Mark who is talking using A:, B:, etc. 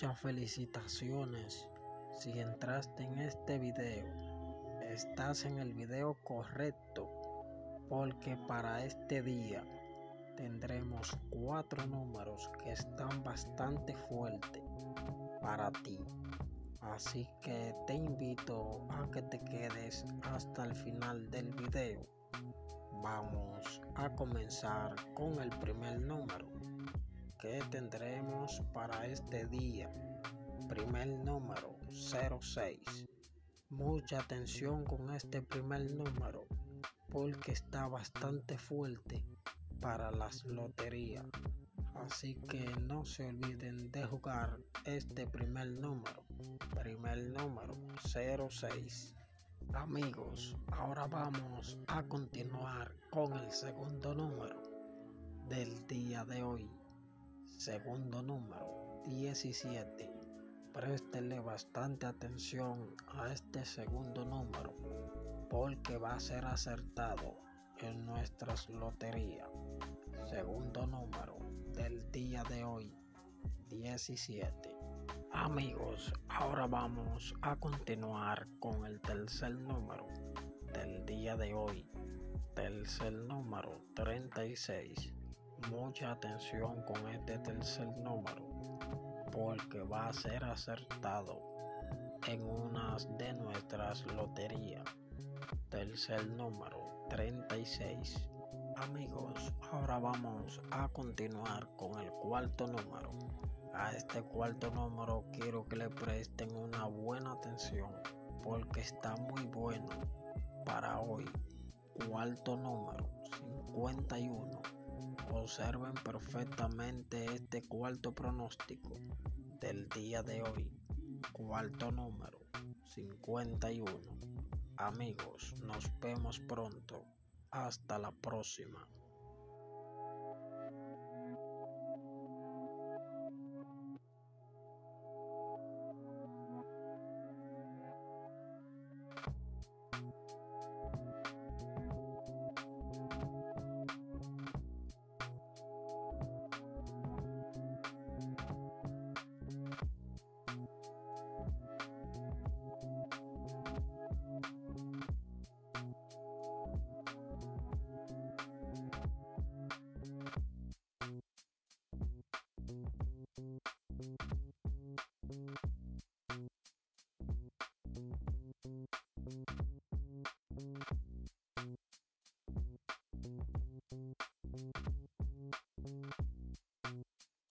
A: Muchas felicitaciones. Si entraste en este video, estás en el video correcto, porque para este día tendremos 4 números que están bastante fuertes para ti. Así que te invito a que te quedes hasta el final del video. Vamos a comenzar con el primer número que tendremos para este día. Primer número 06. Mucha atención con este primer número, porque está bastante fuerte para las loterías. Así que no se olviden de jugar este primer número. Primer número 06. Amigos, ahora vamos a continuar con el segundo número del día de hoy. Segundo número 17. Préstele bastante atención a este segundo número, porque va a ser acertado en nuestras loterías. Segundo número del día de hoy, 17. Amigos, ahora vamos a continuar con el tercer número del día de hoy. Tercer número 36. Mucha atención con este tercer número, porque va a ser acertado en unas de nuestras loterías. Tercer número 36. Amigos, ahora vamos a continuar con el cuarto número. A este cuarto número quiero que le presten una buena atención, porque está muy bueno para hoy. Cuarto número 51. Observen perfectamente este cuarto pronóstico del día de hoy. Cuarto número 51. Amigos, nos vemos pronto. Hasta la próxima.